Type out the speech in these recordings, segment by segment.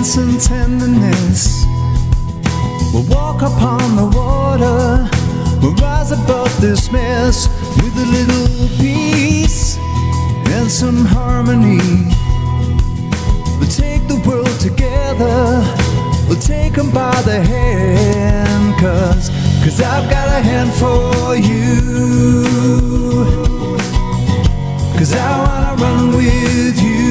kindness and tenderness. We'll walk upon the water, we'll rise above this mess with a little peace and some harmony. We'll take the world together, we'll take them by the hand, cause I've got a hand for you, cause I wanna run with you.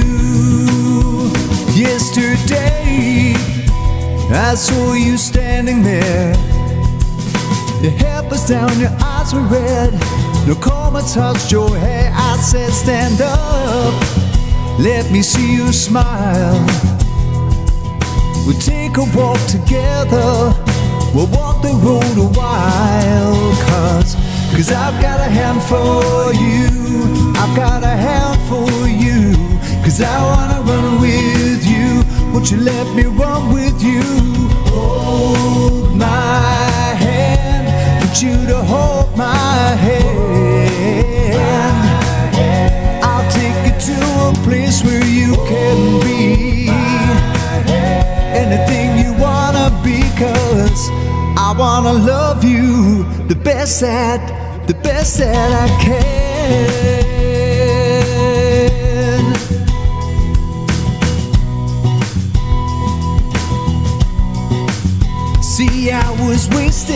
Yesterday I saw you standing there, your hair was down, your eyes were red, no comb touched your hair. I said stand up, let me see you smile. We'll take a walk together, we'll walk the road a while, cause I've got a hand for you, I've got a hand for you, cause I wanna run with you. Won't you let me run with you? Hold my hand, want you to hold my hand. I'll take you to a place where you can be anything you wanna be, cause I wanna love you the best that I can. See, I was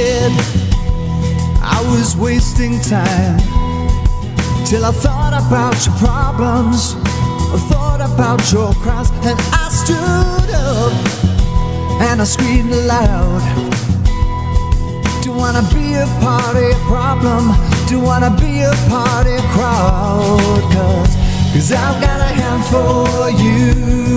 wasting time, till I thought about your problems, I thought about your crimes, and I stood up and I screamed aloud. Don't wanna be a party problem, don't wanna be a party crowd, cause I've got a hand for you,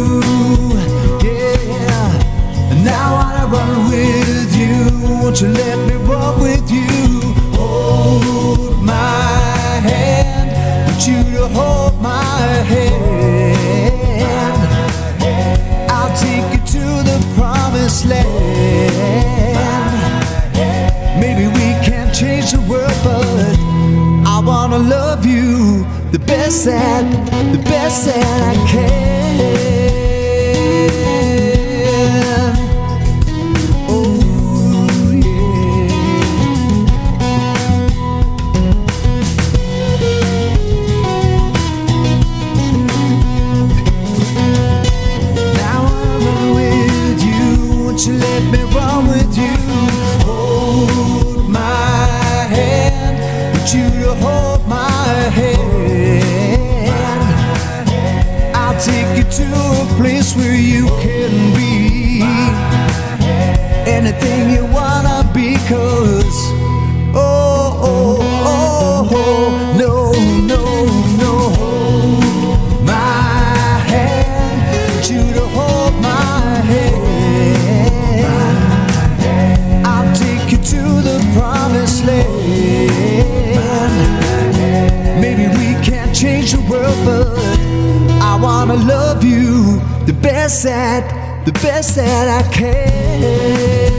yeah. And I wanna run with you, won't you let me run with you? Hold my hand, want you to hold my hand. I'll take you to the promised land. Maybe we can't change the world, but I wanna love you the best that I can. Oh yeah. Now I run with you, won't you let me run with you? Hold my hand, want you to hold my hand. I'll take you to a place where you can be anything you wanna be, cause no, hold my hand, want you to hold my hand. I'll take you to the promised land. Maybe we can't change the world, but I wanna love you the best that I can.